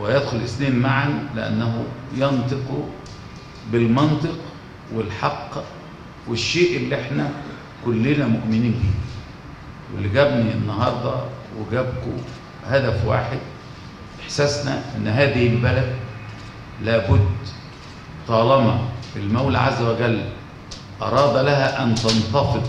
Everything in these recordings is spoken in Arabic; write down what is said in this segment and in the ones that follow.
ويدخل الاثنين معا، لأنه ينطق بالمنطق والحق والشيء اللي احنا كلنا مؤمنين به. واللي جابني النهارده وجابكم هدف واحد، إحساسنا أن هذه البلد لابد طالما المولى عز وجل أراد لها أن تنتفض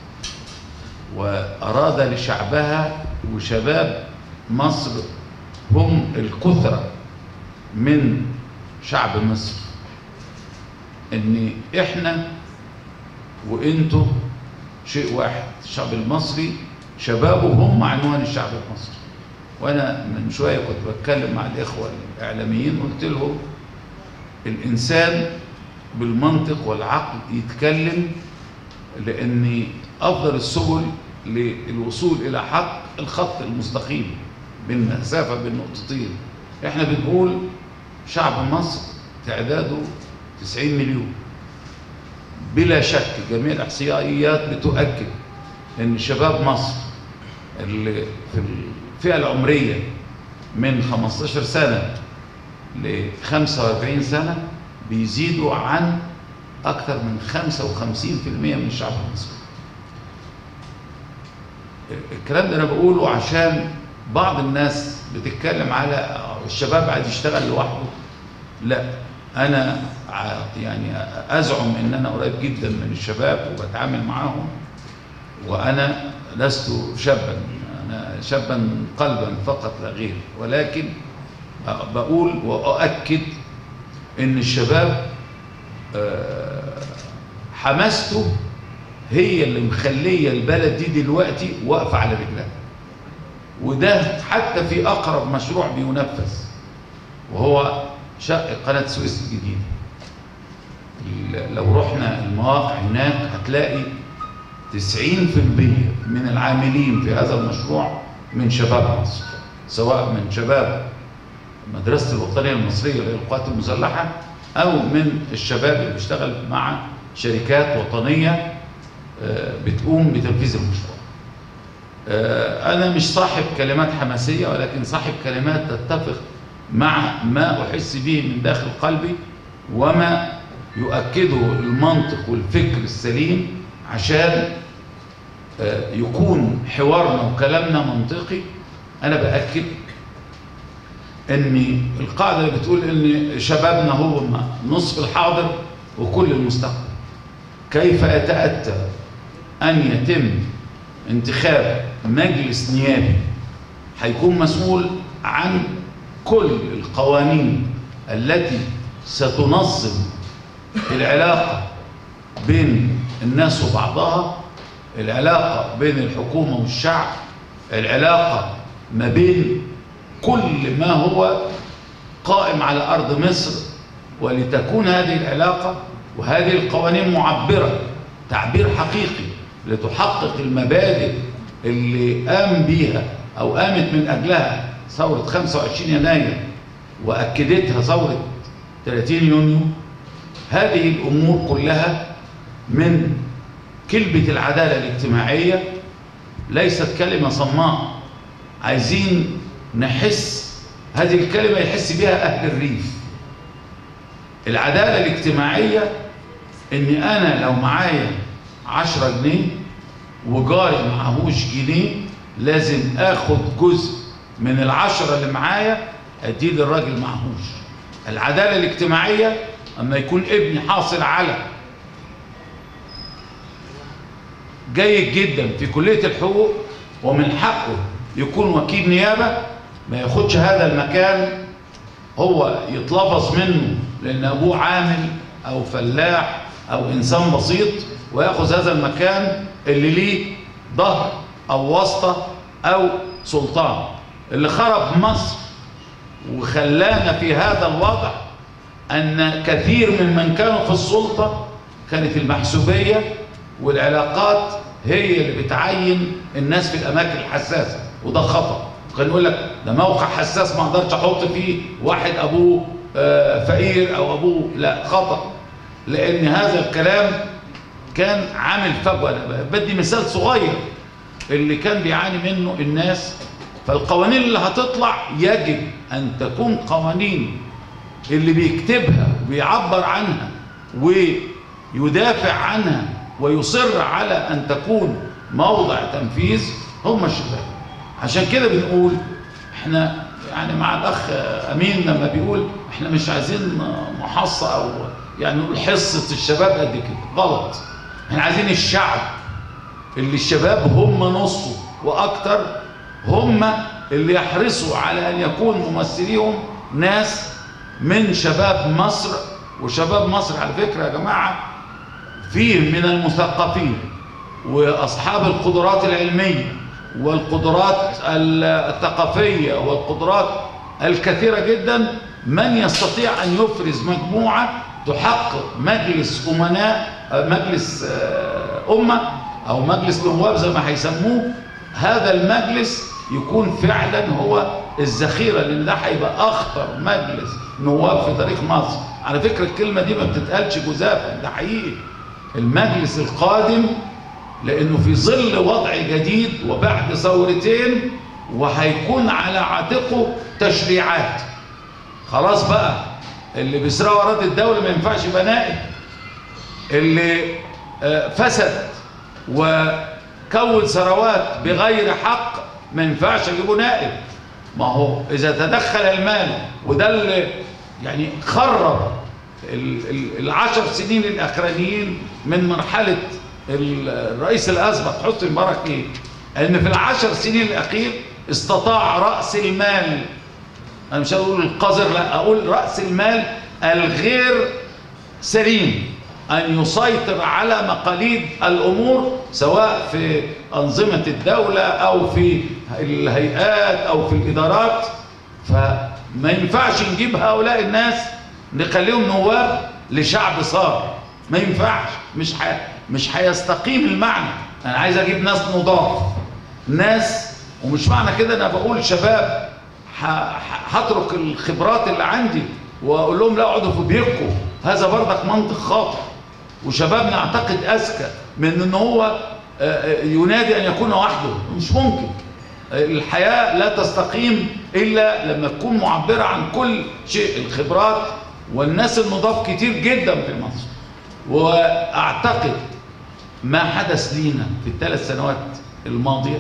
وأراد لشعبها، وشباب مصر هم الكثرة من شعب مصر، ان احنا وانتوا شيء واحد. الشعب المصري شبابه هم عنوان الشعب المصري. وانا من شويه كنت بتكلم مع الاخوه الاعلاميين، قلت لهم الانسان بالمنطق والعقل يتكلم، لان افضل السبل للوصول الى حق الخط المستقيم بالمسافه بين نقطتين. احنا بنقول شعب مصر تعداده 90 مليون، بلا شك جميع الاحصائيات بتؤكد ان شباب مصر اللي في الفئه العمريه من 15 سنه ل 45 سنه بيزيدوا عن اكثر من 55% من الشعب المصري. الكلام ده انا بقوله عشان بعض الناس بتتكلم على الشباب عايز يشتغل لوحده. لا، انا يعني ازعم ان انا قريب جدا من الشباب وبتعامل معاهم، وانا لست شابا، انا شابا قلبا فقط لا غير، ولكن بقول واؤكد ان الشباب حماسته هي اللي مخليه البلد دي دلوقتي واقفه على رجلها. وده حتى في اقرب مشروع بينفذ، وهو شق قناه السويس الجديده. لو رحنا المواقع هناك هتلاقي 90% من العاملين في هذا المشروع من شباب مصر، سواء من شباب مدرسه الوطنيه المصريه للقوات المسلحه او من الشباب اللي بيشتغل مع شركات وطنيه بتقوم بتنفيذ المشروع. أنا مش صاحب كلمات حماسية، ولكن صاحب كلمات تتفق مع ما أحس به من داخل قلبي وما يؤكده المنطق والفكر السليم، عشان يكون حوارنا وكلامنا منطقي. أنا بأكد أن القاعدة اللي بتقول أن شبابنا هو نصف الحاضر وكل المستقبل، كيف يتأتى أن يتم انتخاب مجلس نيابي هيكون مسؤول عن كل القوانين التي ستنظم العلاقة بين الناس وبعضها، العلاقة بين الحكومة والشعب، العلاقة ما بين كل ما هو قائم على أرض مصر، ولتكون هذه العلاقة وهذه القوانين معبرة تعبير حقيقي لتحقق المبادئ اللي قام بيها أو قامت من أجلها ثورة 25 يناير وأكدتها ثورة 30 يونيو. هذه الأمور كلها من كلمة العدالة الاجتماعية، ليست كلمة صماء. عايزين نحس هذه الكلمة يحس بها أهل الريف. العدالة الاجتماعية إني أنا لو معايا 10 جنيه وجاري معهوش جنيه، لازم آخد جزء من ال10 اللي معايا أديه للراجل معهوش. العدالة الاجتماعية أما يكون ابني حاصل على جيد جدا في كلية الحقوق ومن حقه يكون وكيل نيابة، ما ياخدش هذا المكان هو يتلفظ منه لأن أبوه عامل أو فلاح أو إنسان بسيط، ويأخذ هذا المكان اللي ليه ظهر أو واسطة أو سلطان. اللي خرب مصر وخلانا في هذا الوضع أن كثير من كانوا في السلطة كانت المحسوبية والعلاقات هي اللي بتعين الناس في الأماكن الحساسة، وده خطأ. كان يقول لك ده موقع حساس ما اقدرش احط فيه واحد ابوه فقير او ابوه، لا، خطأ. لان هذا الكلام كان عامل فجوه. انا بدي مثال صغير اللي كان بيعاني منه الناس فالقوانين اللي هتطلع يجب أن تكون قوانين اللي بيكتبها وبيعبر عنها ويدافع عنها ويصر على أن تكون موضع تنفيذ هم الشباب. عشان كده بنقول احنا يعني مع الأخ أمين لما بيقول احنا مش عايزين محصة أو يعني نقول حصة الشباب قد كده، غلط. احنا عايزين الشعب اللي الشباب هم نصه وأكتر، هم اللي يحرصوا على أن يكون ممثليهم ناس من شباب مصر. وشباب مصر على فكرة يا جماعة فيه من المثقفين وأصحاب القدرات العلمية والقدرات الثقافية والقدرات الكثيرة جدا، من يستطيع أن يفرز مجموعة تحقق مجلس أمناء، مجلس أمة أو مجلس نواب زي ما هيسموه. هذا المجلس يكون فعلا هو الذخيرة، لأن ده هيبقى أخطر مجلس نواب في تاريخ مصر. على فكرة الكلمة دي ما بتتقالش جزافا، ده حقيقي. المجلس القادم لأنه في ظل وضع جديد وبعد ثورتين، وهيكون على عاتقه تشريعات. خلاص بقى اللي بيسرقوا أراضي الدولة ما ينفعش يبقى نائب، اللي فسد وكون ثروات بغير حق ما ينفعش يجيبوا نائب. ما هو إذا تدخل المال، وده اللي يعني خرب العشر سنين الأخرانيين من مرحلة الرئيس الأسبق حسني مبارك، إيه؟ أن في العشر سنين الأخير استطاع رأس المال، أنا مش هقول القذر، لا أقول رأس المال الغير سليم، أن يسيطر على مقاليد الأمور سواء في أنظمة الدولة أو في الهيئات أو في الإدارات. فما ينفعش نجيب هؤلاء الناس نخليهم نواب لشعب صار، ما ينفعش، مش هيستقيم المعنى. أنا عايز أجيب ناس نضاف، ناس، ومش معنى كده أنا بقول شباب هترك الخبرات اللي عندي وأقول لهم لا اقعدوا في بيتكم، هذا برضك منطق خاطئ. وشبابنا أعتقد أذكى من أنه هو ينادي أن يكون وحده، مش ممكن. الحياة لا تستقيم إلا لما تكون معبرة عن كل شيء. الخبرات والناس النضاف كتير جدا في مصر، وأعتقد ما حدث لينا في الثلاث سنوات الماضية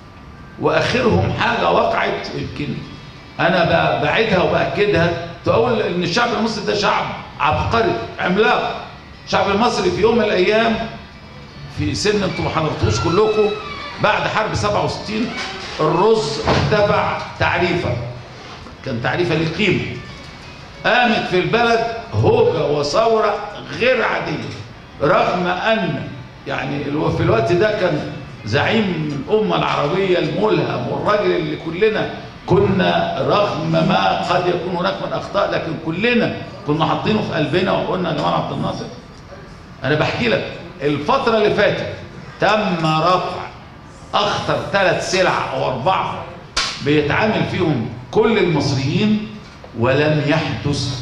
وآخرهم حاجة وقعت يمكن أنا بعيدها وبأكدها، تقول إن الشعب المصري ده شعب عبقري عملاق. الشعب المصري في يوم من الأيام في سن انتم ما حضرتوش كلكم، بعد حرب 67 الرز ارتفع تعريفة، كان تعريفة ليه قيمة، قامت في البلد هوجة وثورة غير عادية، رغم أن يعني في الوقت ده كان زعيم الأمة العربية الملهم والراجل اللي كلنا كنا رغم ما قد يكون هناك من أخطاء لكن كلنا كنا حاطينه في قلبنا وقلنا جمال عبد الناصر. أنا بحكي لك الفترة اللي فاتت تم رفع أخطر 3 سلع أو 4 بيتعامل فيهم كل المصريين، ولم يحدث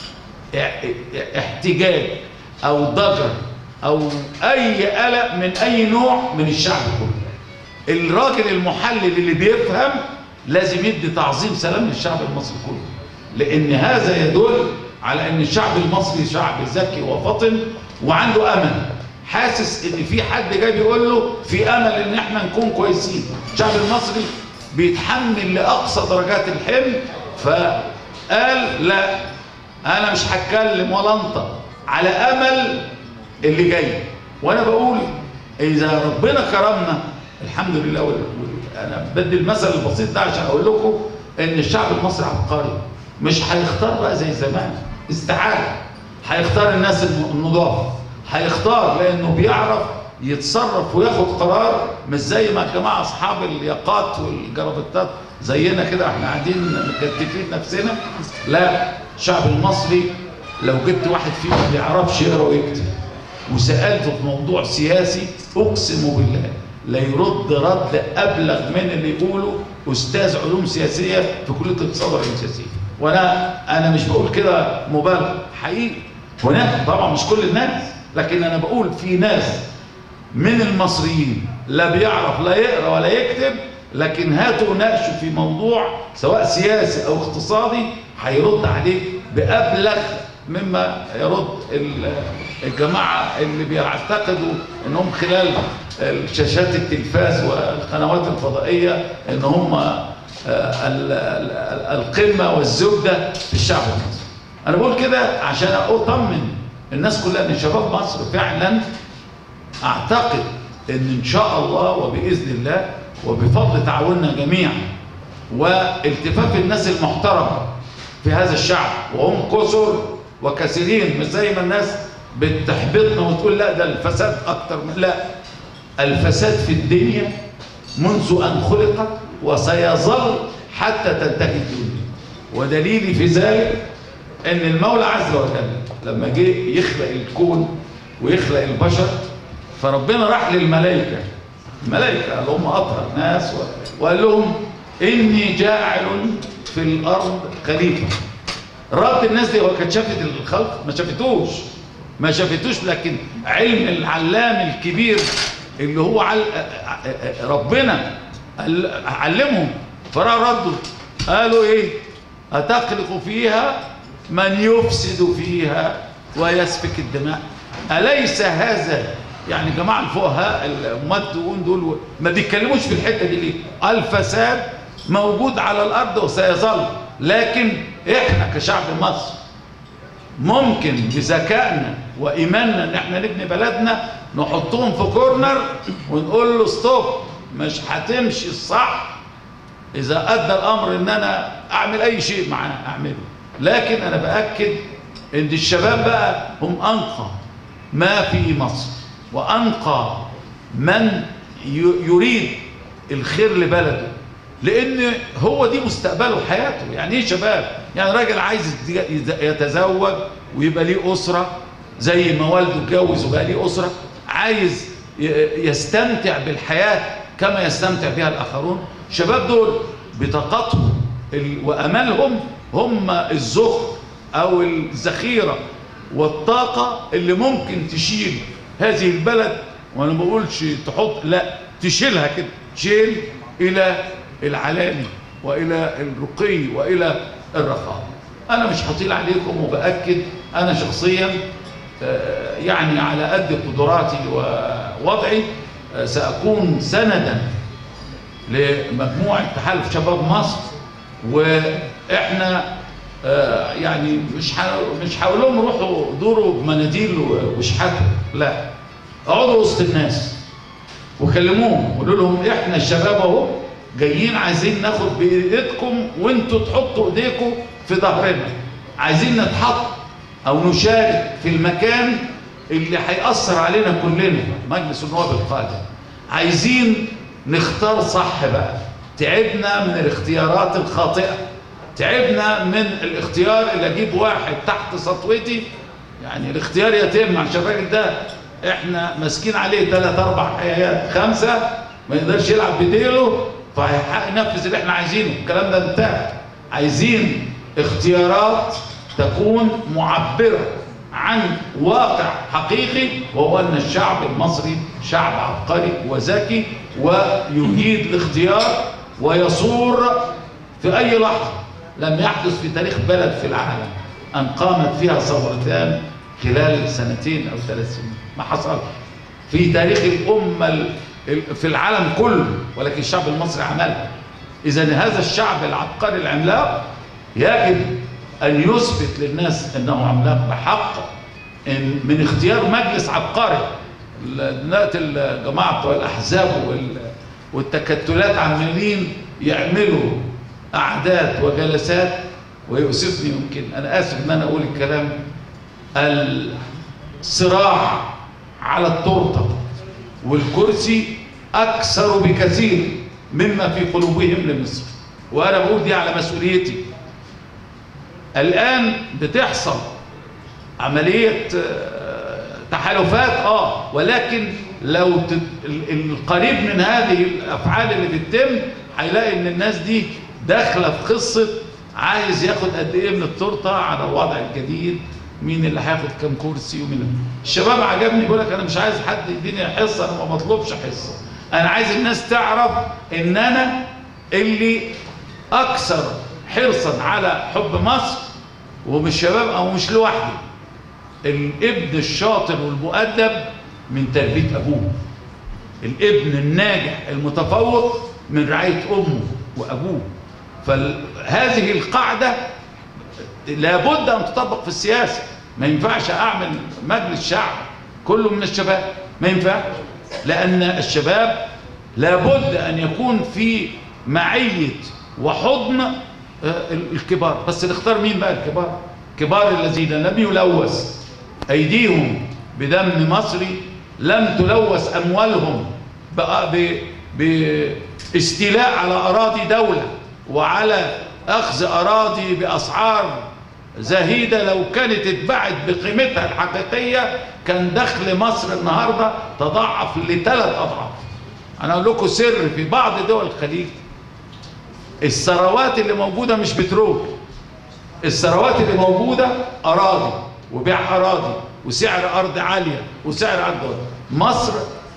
احتجاج أو ضجر أو أي قلق من أي نوع من الشعب كله. الراجل المحلل اللي بيفهم لازم يدي تعظيم سلام للشعب المصري كله، لأن هذا يدل على أن الشعب المصري شعب ذكي وفطن وعنده أمل، حاسس ان في حد جاي بيقول له في امل ان احنا نكون كويسين. الشعب المصري بيتحمل لاقصى درجات الحمل، فقال لا انا مش هتكلم ولا انطق على امل اللي جاي. وانا بقول اذا ربنا كرمنا الحمد لله. انا بدي المثل البسيط ده عشان اقول لكم ان الشعب المصري عبقري، مش هيختار بقى زي زمان استعاده، هيختار الناس النضاف، هيختار لانه بيعرف يتصرف وياخد قرار، مش زي ما الجماعه اصحاب الياقات والجرافطات زينا كده احنا قاعدين مكتفين نفسنا. لا، الشعب المصري لو جبت واحد فيه ما بيعرفش يقرا ويكتب وسالته في موضوع سياسي اقسم بالله لا يرد رد ابلغ من اللي يقوله استاذ علوم سياسيه في كليه الاقتصاد والعلوم السياسيه. وانا مش بقول كده مبالغ، حقيقي هناك طبعا مش كل الناس، لكن انا بقول في ناس من المصريين لا بيعرف لا يقرا ولا يكتب لكن هاتوا ناقشوا في موضوع سواء سياسي او اقتصادي هيرد عليه بأبلغ مما يرد الجماعة اللي بيعتقدوا انهم خلال شاشات التلفاز والقنوات الفضائية ان هم القمة والزبدة في الشعب المصري. انا بقول كده عشان اطمن الناس كلها ان شباب مصر فعلا اعتقد ان شاء الله وباذن الله وبفضل تعاوننا جميعا والتفاف الناس المحترمه في هذا الشعب، وهم كثر وكثيرين، مش زي ما الناس بتحبطنا وتقول لا ده الفساد اكتر من، لا، الفساد في الدنيا منذ ان خلقت وسيظل حتى تنتهي الدنيا. ودليلي في ذلك ان المولى عز وجل لما جه يخلق الكون ويخلق البشر، فربنا راح للملائكه، الملائكه اللي هم اطهر ناس، وقال لهم اني جاعل في الارض خليفه. رد الناس دي، هو كانت شافت الخلق؟ ما شافتوش، لكن علم العلام الكبير اللي هو ربنا علمهم، ردوا قالوا ايه؟ أتخلق فيها من يفسد فيها ويسفك الدماء. أليس هذا يعني جماعة الفقهاء المدون دول ما بيتكلموش في الحتة دي ليه؟ الفساد موجود على الأرض وسيظل، لكن إحنا كشعب مصر ممكن بذكائنا وإيماننا إن إحنا نبني بلدنا نحطهم في كورنر ونقول له ستوب، مش هتمشي الصح. إذا أدى الأمر إن أنا أعمل أي شيء معاه أعمله، لكن أنا بأكد إن الشباب بقى هم أنقى ما في مصر، وأنقى من يريد الخير لبلده، لأن هو دي مستقبله وحياته. يعني إيه شباب؟ يعني راجل عايز يتزوج ويبقى ليه أسرة زي ما والده اتجوز وبقى ليه أسرة، عايز يستمتع بالحياة كما يستمتع بها الآخرون. الشباب دول بطاقتهم وأملهم هم الزخر أو الذخيرة والطاقة اللي ممكن تشيل هذه البلد. وأنا ما بقولش تحط، لا، تشيلها كده، تشيل إلى العلاني وإلى الرقي وإلى الرخاء. أنا مش هطيل عليكم، وبأكد أنا شخصيا يعني على قد قدراتي ووضعي سأكون سندا لمجموعة تحالف شباب مصر. وإحنا يعني مش هقول لهم روحوا دوروا بمناديل واشحتوا، لا، اقعدوا وسط الناس وكلموهم وقولوا لهم احنا الشباب اهو جايين عايزين ناخد بايديكم وانتوا تحطوا ايديكم في ظهرنا، عايزين نتحط او نشارك في المكان اللي هيأثر علينا كلنا، مجلس النواب القادم. عايزين نختار صح بقى، تعبنا من الاختيارات الخاطئة، تعبنا من الاختيار اللي اجيب واحد تحت سطوتي، يعني الاختيار يتم عشان الراجل ده احنا ماسكين عليه 3 4 حيات 5 ما يقدرش يلعب بديله فهينفذ اللي احنا عايزينه. الكلام ده انتهى. عايزين اختيارات تكون معبرة عن واقع حقيقي، وهو ان الشعب المصري شعب عبقري وذكي ويجيد الاختيار ويصور في اي لحظة. لم يحدث في تاريخ بلد في العالم ان قامت فيها ثورتان خلال 2 أو 3 سنين، ما حصل في تاريخ الأمة في العالم كله، ولكن الشعب المصري عملها. إذن هذا الشعب العبقري العملاق يجب أن يثبت للناس أنه عملاق بحق من اختيار مجلس عبقري. دلوقتي الجماعة بتوع الأحزاب والتكتلات عمالين يعملوا أعداد وجلسات، ويؤسفني يمكن أنا آسف إن أنا أقول الكلام، الصراع على التورته والكرسي اكثر بكثير مما في قلوبهم لمصر. وانا بقول دي على مسؤوليتي. الان بتحصل عمليه تحالفات ولكن لو القريب من هذه الافعال اللي بتتم هيلاقي ان الناس دي داخله في قصه عايز ياخد قد ايه من التورته على الوضع الجديد، مين اللي هياخد كام كرسي. ومين الشباب عجبني بيقول لك انا مش عايز حد يديني حصه، انا ما بطلبش حصه، انا عايز الناس تعرف ان انا اللي اكثر حرصا على حب مصر، ومش شباب او مش لوحدي. الابن الشاطر والمؤدب من تربية ابوه، الابن الناجح المتفوق من رعاية امه وابوه. فهذه القاعدة لابد ان تطبق في السياسة. ما ينفعش اعمل مجلس شعب كله من الشباب، ما ينفعش، لان الشباب لابد ان يكون في معية وحضن الكبار. بس نختار مين بقى الكبار؟ كبار الذين لم يلوث ايديهم بدم مصري، لم تلوث اموالهم باستيلاء على اراضي دولة وعلى اخذ اراضي باسعار زهيدة. لو كانت اتباعت بقيمتها الحقيقية كان دخل مصر النهاردة تضاعف ل3 أضعاف. انا اقول لكم سر، في بعض دول الخليج الثروات اللي موجودة مش بترول، الثروات اللي موجودة أراضي وبيع أراضي وسعر أرض عالية وسعر أرض. مصر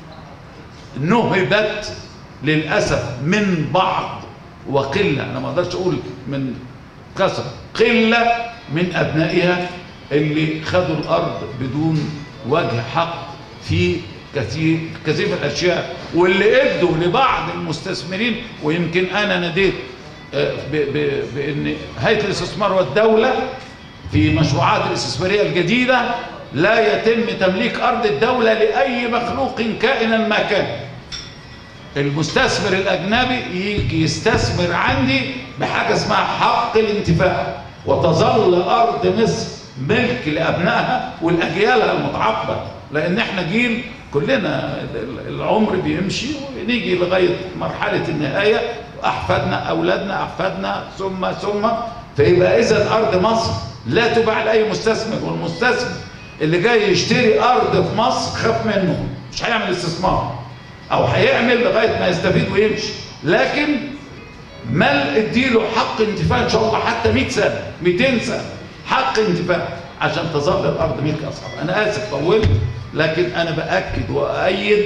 نهبت للأسف من بعض وقلة، أنا ما أقدرش أقول من كثرة، قلة من أبنائها اللي خدوا الأرض بدون وجه حق في كثير من الأشياء، واللي ادوا لبعض المستثمرين. ويمكن أنا ناديت بأن هيئة الاستثمار والدولة في مشروعات الاستثمارية الجديدة لا يتم تمليك أرض الدولة لأي مخلوق كائنا ما كان. المستثمر الأجنبي يجي يستثمر عندي بحاجة اسمها حق الانتفاع، وتظل أرض مصر ملك لأبنائها والأجيال المتعاقبة، لأن احنا جيل كلنا العمر بيمشي ونيجي لغاية مرحلة النهاية، أحفادنا أولادنا أحفادنا ثم فيبقى إذا أرض مصر لا تباع لأي مستثمر. والمستثمر اللي جاي يشتري أرض في مصر خاف منه، مش هيعمل استثمار، أو هيعمل لغاية ما يستفيد ويمشي. لكن اديله حق انتفاع إن شاء الله حتى 100 سنة 200 سنة، حق انتفاع عشان تظل الأرض ملك أصحابها. أنا آسف طولت، لكن أنا بأكد وأؤيد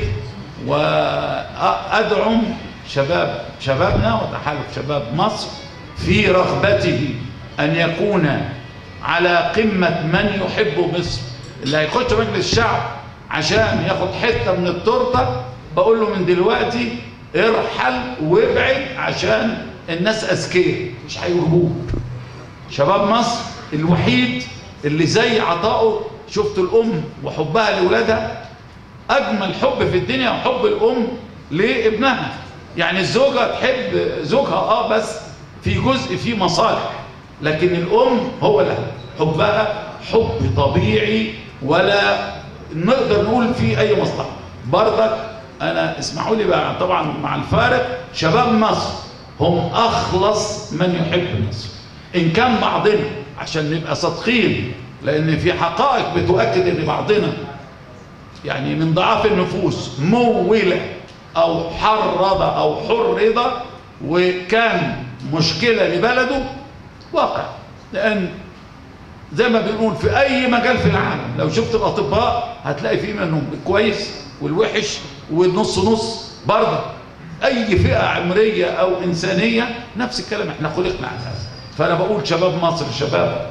وأدعم شبابنا وتحالف شباب مصر في رغبته أن يكون على قمة من يحب مصر. اللي هيخش مجلس الشعب عشان ياخد حتة من التورتة بقول له من دلوقتي ارحل وابعد، عشان الناس أذكياء مش هيوهبوك. شباب مصر الوحيد اللي زي عطائه، شفتوا الأم وحبها لأولادها، أجمل حب في الدنيا حب الأم لابنها. يعني الزوجة تحب زوجها بس في جزء فيه مصالح، لكن الأم هو لها حبها حب طبيعي ولا نقدر نقول فيه أي مصلحة. برضك أنا اسمحوا لي بقى طبعا مع الفارق، شباب مصر هم أخلص من يحب مصر، إن كان بعضنا عشان نبقى صادقين، لأن في حقائق بتؤكد إن بعضنا يعني من ضعاف النفوس مولة أو حرض أو حرض وكان مشكلة لبلده واقع. لأن زي ما بنقول في أي مجال في العالم لو شفت الأطباء هتلاقي فيه منهم الكويس والوحش والنص نص. برضه أي فئة عمرية أو إنسانية نفس الكلام، احنا خلقنا على هذا. فأنا بقول شباب مصر شباب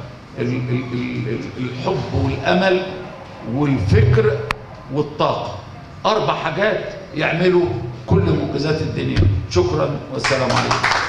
الحب والأمل والفكر والطاقة، 4 حاجات يعملوا كل منجزات الدنيا. شكرا والسلام عليكم.